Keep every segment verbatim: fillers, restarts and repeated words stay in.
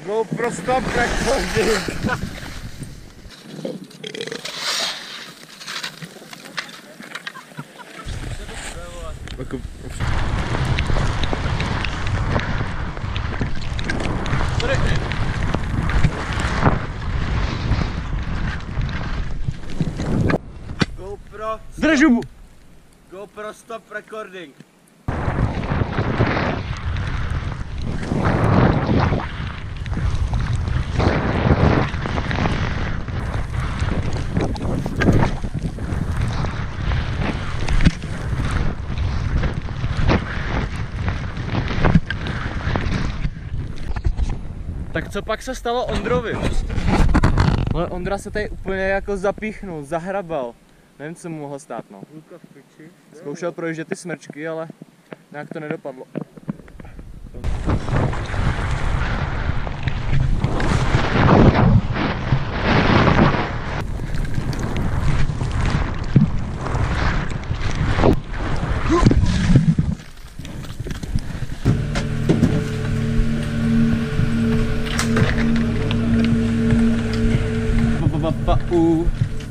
GoPro stop recording. GoPro Zdržu! GoPro stop recording. Tak co pak se stalo Ondrovi? Ale Ondra se tady úplně jako zapíchnul, zahrabal. Nevím, co mu mohlo stát, no. Zkoušel projíždět ty smrčky, ale nějak to nedopadlo. Uh.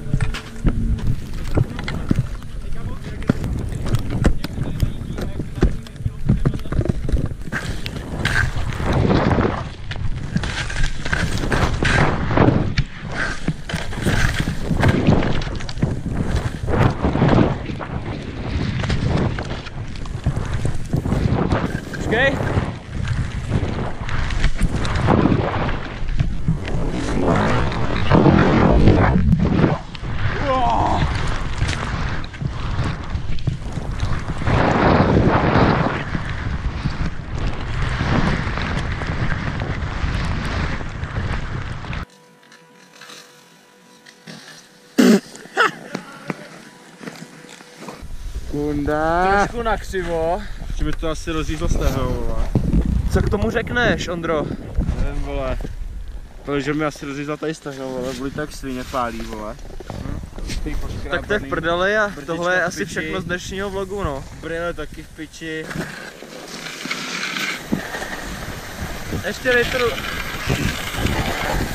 Počkej. Kunda. Trošku nakřivo. Že mi to asi rozjíždlo stehno, vole. Co k tomu řekneš, Ondro? Nevím, vole. Protože mi asi rozjíždla tady stehno, vole. Byli tak svině pálí, vole. Hm? Tak to je v prdeli a tohle je asi všechno z dnešního vlogu, no. Brýle taky v piči. Ještě litru.